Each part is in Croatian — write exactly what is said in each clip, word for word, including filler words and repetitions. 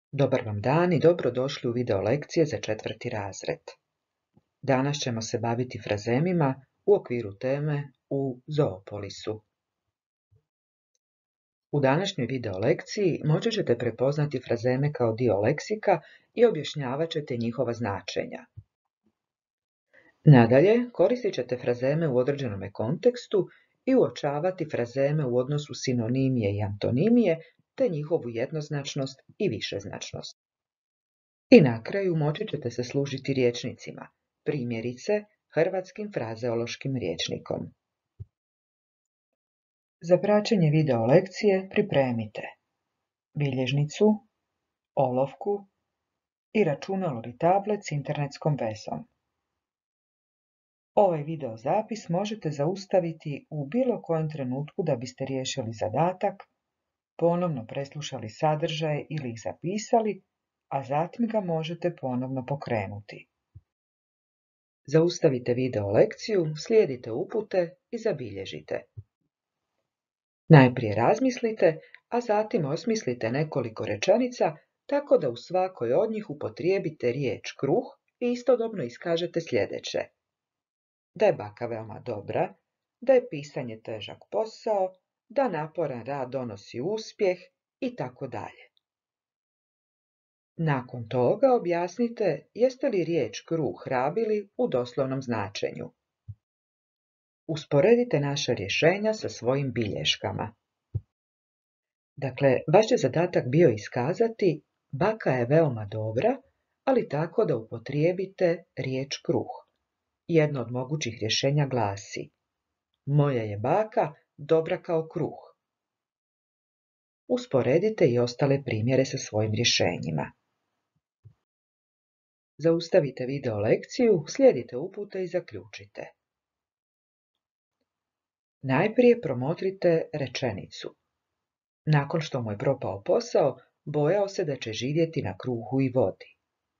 Dobar vam dan i dobrodošli u video lekcije za četvrti razred. Danas ćemo se baviti frazemima u okviru teme u Zoopolisu. U današnjoj video lekciji moći ćete prepoznati frazeme kao dio leksika i objašnjavat ćete njihova značenja. Nadalje, koristit ćete frazeme u određenome kontekstu i uočavati frazeme u odnosu sinonimije i antonimije, te njihovu jednoznačnost i višeznačnost. I na kraju moći ćete se služiti rječnicima, primjerice hrvatskim frazeološkim rječnikom. Za praćenje video lekcije pripremite bilježnicu, olovku i računalo ili tablet s internetskom vezom. Ovaj video zapis možete zaustaviti u bilo kojem trenutku da biste riješili zadatak, ponovno preslušali sadržaje ili ih zapisali, a zatim ga možete ponovno pokrenuti. Zaustavite video lekciju, slijedite upute i zabilježite. Najprije razmislite, a zatim osmislite nekoliko rečenica tako da u svakoj od njih upotrijebite riječ kruh i istodobno iskažete sljedeće. Da je baka veoma dobra, da je pisanje težak posao, da naporan rad donosi uspjeh i tako dalje. Nakon toga objasnite jeste li riječ kruh rabili u doslovnom značenju. Usporedite naša rješenja sa svojim bilješkama. Dakle, vaš je zadatak bio iskazati baka je veoma dobra, ali tako da upotrijebite riječ kruh. Jedno od mogućih rješenja glasi: moja je baka dobra kao kruh. Usporedite i ostale primjere sa svojim rješenjima. Zaustavite video lekciju, slijedite upute i zaključite. Najprije promotrite rečenicu. Nakon što mu je propao posao, bojao se da će živjeti na kruhu i vodi.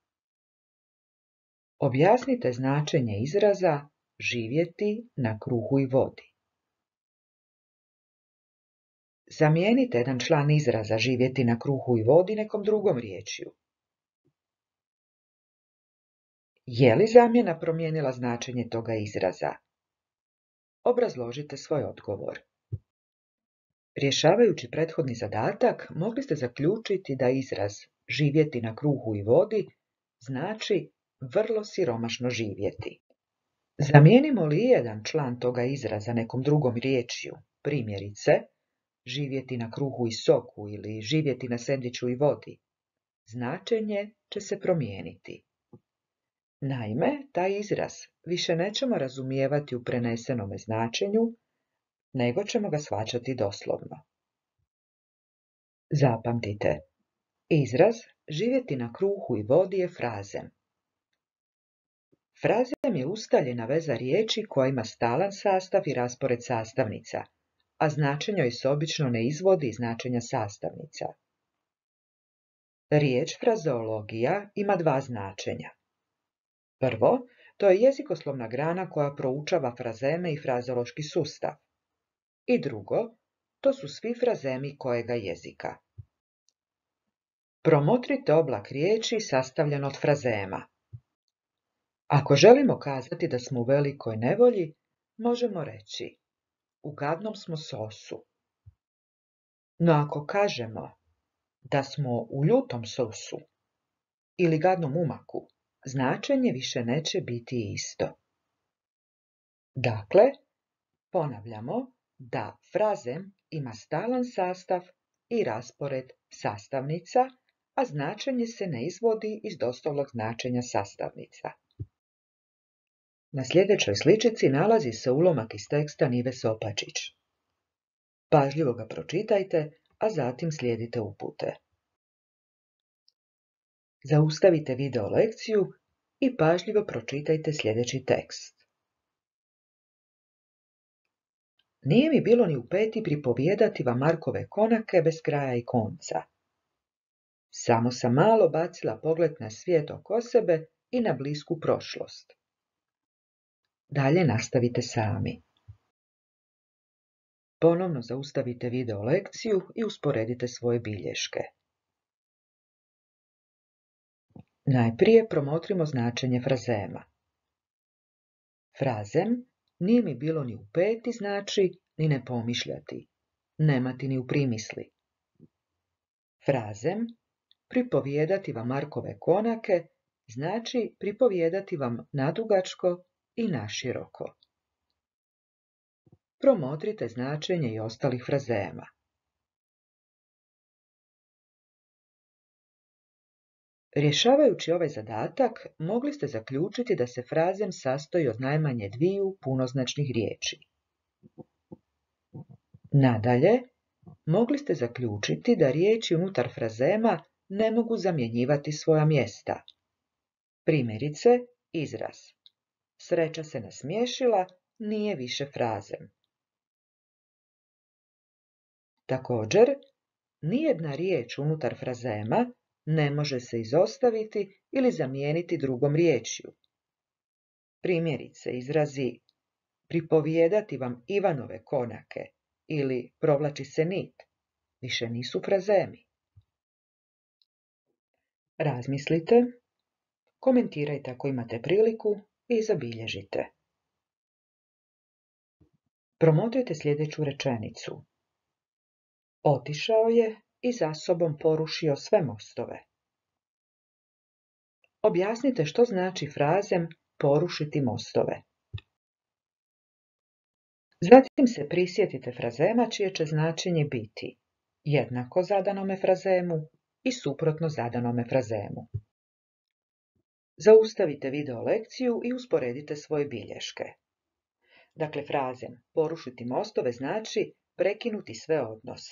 Objasnite značenje izraza živjeti na kruhu i vodi. Zamijenite jedan član izraza živjeti na kruhu i vodi nekom drugom riječju. Je li zamjena promijenila značenje toga izraza? Obrazložite svoj odgovor. Rješavajući prethodni zadatak, mogli ste zaključiti da izraz živjeti na kruhu i vodi znači vrlo siromašno živjeti. Zamijenimo li jedan član toga izraza nekom drugom riječju, primjerice živjeti na kruhu i soku ili živjeti na sendviču i vodi, značenje će se promijeniti. Naime, taj izraz više nećemo razumijevati u prenesenome značenju, nego ćemo ga shvaćati doslovno. Zapamtite, izraz živjeti na kruhu i vodi je frazem. Frazem je ustaljena veza riječi koja ima stalan sastav i raspored sastavnica, a značenje joj se obično ne izvodi iz značenja sastavnica. Riječ frazeologija ima dva značenja. Prvo, to je jezikoslovna grana koja proučava frazeme i frazeološki sustav. I drugo, to su svi frazemi kojega jezika. Promotrite oblak riječi sastavljen od frazema. Ako želimo kazati da smo u velikoj nevolji, možemo reći u gadnom smo sosu. No ako kažemo da smo u ljutom sosu ili gadnom umaku, značenje više neće biti isto. Dakle, ponavljamo da frazem ima stalan sastav i raspored sastavnica, a značenje se ne izvodi iz doslovnog značenja sastavnica. Na sljedećoj sličici nalazi se ulomak iz teksta Nive Sopačić. Pažljivo ga pročitajte, a zatim slijedite upute. Zaustavite video lekciju i pažljivo pročitajte sljedeći tekst. Nije mi bilo ni u peti pripovijedati vam Markove konake bez kraja i konca. Samo sam malo bacila pogled na svijet oko sebe i na blisku prošlost. Dalje nastavite sami. Ponovno zaustavite video lekciju i usporedite svoje bilješke. Najprije promotrimo značenje frazema. Frazem nije mi bilo ni u peti znači ni ne pomišljati, nemati ni u primisli. Frazem pripovijedati vam Markove konake znači pripovijedati vam nadugačko i naširoko. Promotrite značenje i ostalih frazema. Rješavajući ovaj zadatak, mogli ste zaključiti da se frazem sastoji od najmanje dviju punoznačnih riječi. Nadalje, mogli ste zaključiti da riječi unutar frazema ne mogu zamjenjivati svoja mjesta. Primjerice, izraz sreća se nasmiješila nije više frazem. Također, nijedna riječ unutar frazema ne može se izostaviti ili zamijeniti drugom riječju. Primjerice, izrazi pripovijedati vam Ivanove konake ili provlači se nit više nisu frazemi. Razmislite, komentirajte ako imate priliku i zabilježite. Promotrite sljedeću rečenicu. Otišao je i za sobom porušio sve mostove. Objasnite što znači frazem porušiti mostove. Zatim se prisjetite frazema čije će značenje biti jednako zadanome frazemu i suprotno zadanome frazemu. Zaustavite video lekciju i usporedite svoje bilješke. Dakle, frazem porušiti mostove znači prekinuti sve odnose.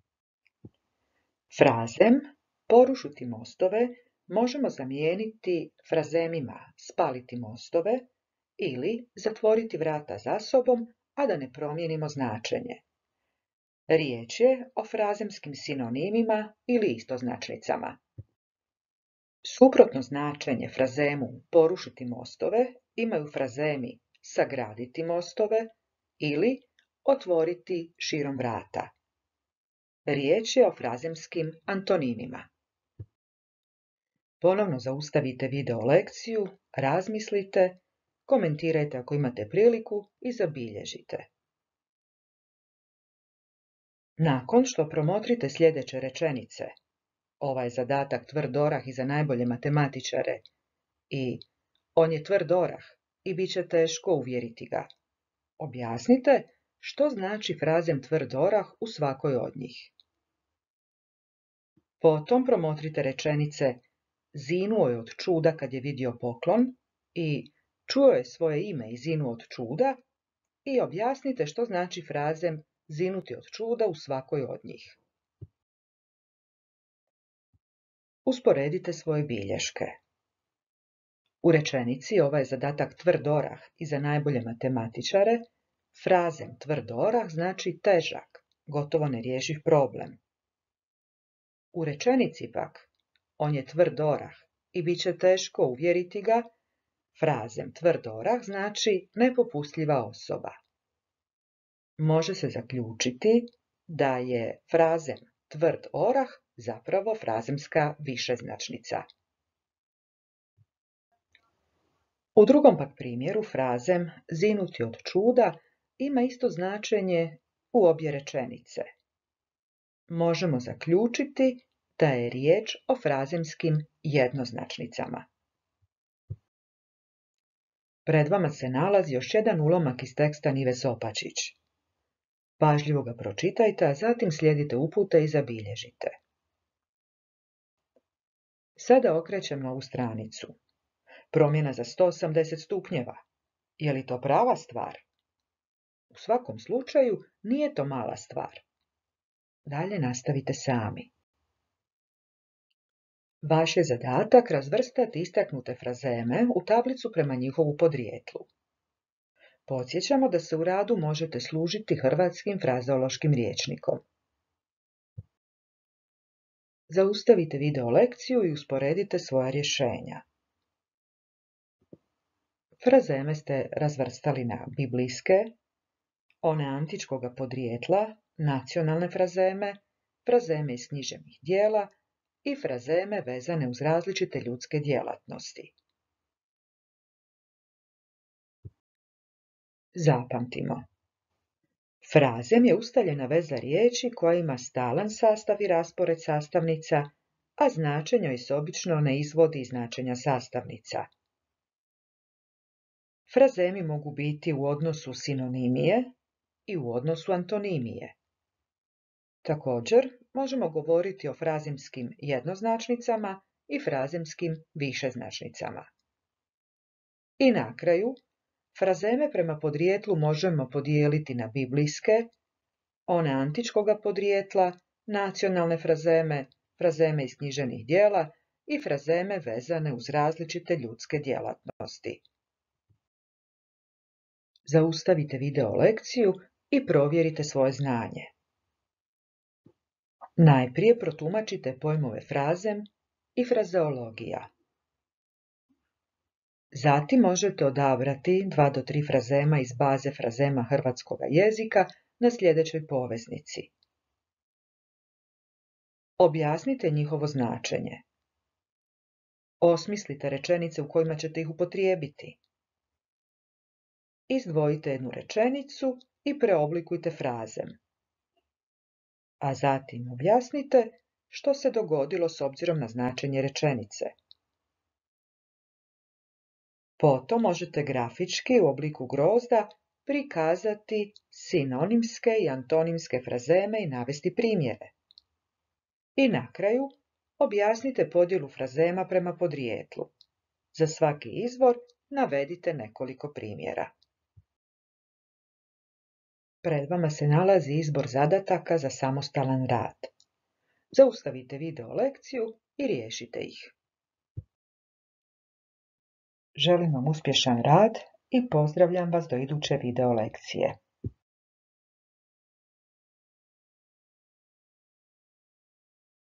Frazem porušiti mostove možemo zamijeniti frazemima spaliti mostove ili zatvoriti vrata za sobom, a da ne promijenimo značenje. Riječ je o frazemskim sinonimima ili istoznačnicama. Suprotno značenje frazemu porušiti mostove imaju frazemi sagraditi mostove ili otvoriti širom vrata. Riječ je o frazemskim antonimima. Ponovno zaustavite video lekciju, razmislite, komentirajte ako imate priliku i zabilježite. Nakon što promotrite sljedeće rečenice, ovaj zadatak tvrd orah i za najbolje matematičare i on je tvrd orah i bit će teško uvjeriti ga. Objasnite što znači frazem tvrd orah u svakoj od njih. Potom promotrite rečenice zinuo je od čuda kad je vidio poklon i čuo je svoje ime i zinuo od čuda i objasnite što znači frazem zinuti od čuda u svakoj od njih. Usporedite svoje bilješke. U rečenici ovaj zadatak tvrd orah i za najbolje matematičare, frazem tvrd orah znači težak, gotovo nerješiv problem. U rečenici pak, on je tvrd orah i bit će teško uvjeriti ga, frazem tvrd orah znači nepopustljiva osoba. Može se zaključiti da je frazem tvrd orah zapravo frazemska višeznačnica. U drugom pak primjeru frazem zinuti od čuda ima isto značenje u obje rečenice. Možemo zaključiti da je riječ o frazemskim jednoznačnicama. Pred vama se nalazi još jedan ulomak iz teksta Nive Sopačić. Pažljivo ga pročitajte, a zatim slijedite upute i zabilježite. Sada okrećemo ovu stranicu. Promjena za sto osamdeset stupnjeva. Je li to prava stvar? U svakom slučaju nije to mala stvar. Dalje nastavite sami. Vaš je zadatak razvrstati istaknute frazeme u tablicu prema njihovu podrijetlu. Podsjećamo da se u radu možete služiti hrvatskim frazeološkim rječnikom. Zaustavite video lekciju i usporedite svoja rješenja. Frazeme ste razvrstali na biblijske, one antičkoga podrijetla, nacionalne frazeme, frazeme iz književnih dijela i frazeme vezane uz različite ljudske djelatnosti. Zapamtimo. Frazem je ustaljena veza riječi koja ima stalan sastav i raspored sastavnica, a značenje joj se obično ne izvodi iz značenja sastavnica. Frazemi mogu biti u odnosu sinonimije i u odnosu antonimije. Također, možemo govoriti o frazemskim jednoznačnicama i frazemskim višeznačnicama. I na kraju, frazeme prema podrijetlu možemo podijeliti na biblijske, one antičkoga podrijetla, nacionalne frazeme, frazeme iz književnih djela i frazeme vezane uz različite ljudske djelatnosti. Zaustavite video lekciju i provjerite svoje znanje. Najprije protumačite pojmove frazem i frazeologija. Zatim možete odabrati dva do tri frazema iz baze frazema hrvatskog jezika na sljedećoj poveznici. Objasnite njihovo značenje. Osmislite rečenice u kojima ćete ih upotrijebiti. Izdvojite jednu rečenicu i preoblikujte frazem. A zatim objasnite što se dogodilo s obzirom na značenje rečenice. Potom možete grafički u obliku grozda prikazati sinonimske i antonimske frazeme i navesti primjere. I na kraju objasnite podjelu frazema prema podrijetlu. Za svaki izvor navedite nekoliko primjera. Pred vama se nalazi izbor zadataka za samostalan rad. Zaustavite video lekciju i riješite ih. Želim vam uspješan rad i pozdravljam vas do iduće video lekcije.